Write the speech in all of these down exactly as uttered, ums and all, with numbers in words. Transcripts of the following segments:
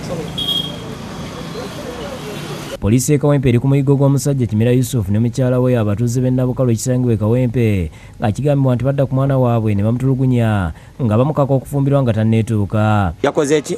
Polisi e Kawempe eri ku muyigo gw'omusajja Kimera Yusuf ne mukyala we abatuuze b'e Nabukalo ekisangibwa e Kawempe nga kigambibwa nti badda ku mwana waabwe ne bamutulugunya nga bamukaka okufumbirwa nga tanneetuuka. Yakoze eki?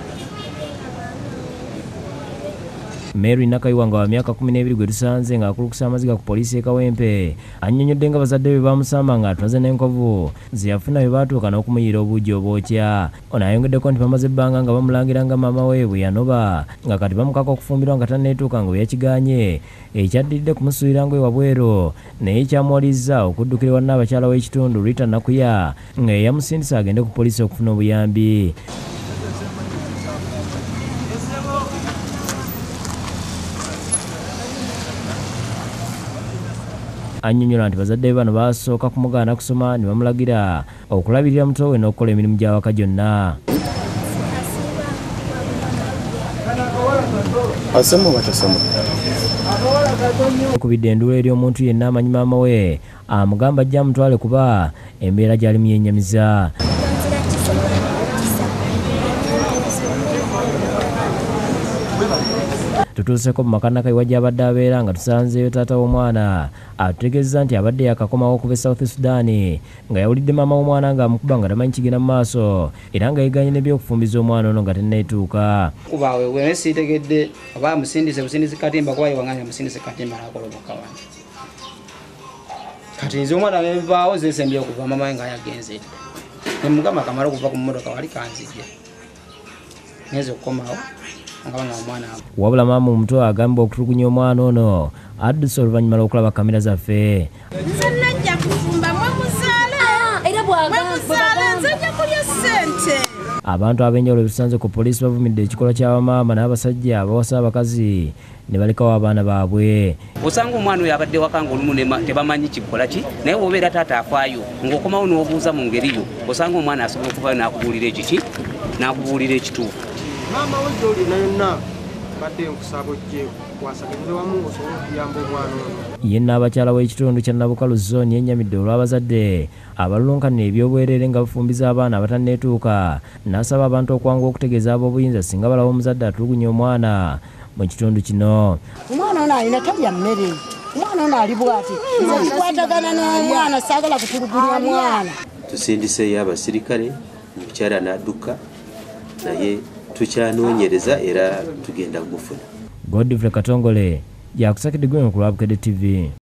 Mary Nakayiwanga wa myaka kumi n'ebiri gwe tusanze nga akulukusa amaziga ku polisi e Kawempe annyonnyodde nga bazadde be bamusamba nga atunaze n'enkovu ze yafuna bwe baatuuka n'okumuyiira obuugi obwokya. Ono ayongeddeko nti bamaze ebbanga nga bamulangira nga maama we bwe yanoba nga kati bamukaka okufumbirwa nga tanneetuuka nga bwe yakigaanye ekyaddidde kumusuulira ngoye wabweru naye kyamuwalizza okuddukira ewa nnaabakyala w'ekitundu Rita Nakuya nga yamusindisa agende ku polisi okufuna obuyambi. Annyonnyola nti bazadde be bano basooka kumugaana kusoma ne bamulagira okulabirira muto we n'okukola emirimu gy'awaka gyonna. Kubidde enduula eri omuntu yenna amanyi maama we amugamba ajja amutwale kuba embeera gy'alimu yennyamiza. Tutuuseko mu maka Nakayiwa gy'abadde abeera nga tusanzeeyo taata w'omwana atutegeeza nti abadde yakakomawo okuva e South Sudan nga yawulidde maama w'omwana ng'amukuba nga tamanyi kigenda mu maaso era nga yeeganye n'ebyokufumbiza omwana ono nga tenneetuuka. Kubaawe bwe siitegedde oba amusindise busindisi katimba kuba yewaŋŋanya amusindise katimba n'akoloboka wange. Kati nze omwana nenvaawo zeesembye okuva maama we nga yagenze ne mugamba kamala okuva ku mmotoka wali kanzijja ngenze okukomawo. Wabula maama omuto agamba okutulugunya omwana ono adduse oluvannyuma lw'okulaba kamera zaffe. Nze najja kufumba mwemuzaale era bw'agambe nze nja kulya ssente. Abantu ab'enjawulo betusanze ku poliisi bavumidde ekikolwa ky'abamaama n'abasajja abawasa abakazi ne balekawo abaana baabwe. Osanga omwana oyo abadde waka ng'olumu tebamanyi kikola ki naye bw'obeera taata afaayo ng'okomawo n'obuuza mu ngeri yo osanga omwana asobola okuvaayo n'akubuulira ekiki n'akubuulira ekituufu. Mama wejoli na yonna badde nkusabo kye kwasagiriza wamu osobola okuyamba omwana ono. Ye nnaabakyala w'ekitundu kya Nabukalo zooni yennyamidde olw'abazadde abalulunkanira eby'obwereere nga bafumbiza abaana abatanneetuuka n'asaba abantu okwanguwa okutegeeza ab'obuyinza singa balaba omuzadde atulugunya omwana mu kitundu kino. Omwana ono alina talya mmere. Omwana ono ali bw'ati. Nze nkwatagana n'omwana saagala kutulugunya mwana. Tusindiseeyo abasirikale omukyala n'adduka naye tukyanoonyereza era tugenda kumufuna. Godfrey Katongole yakusakidde gwe ku Lwabukede T V.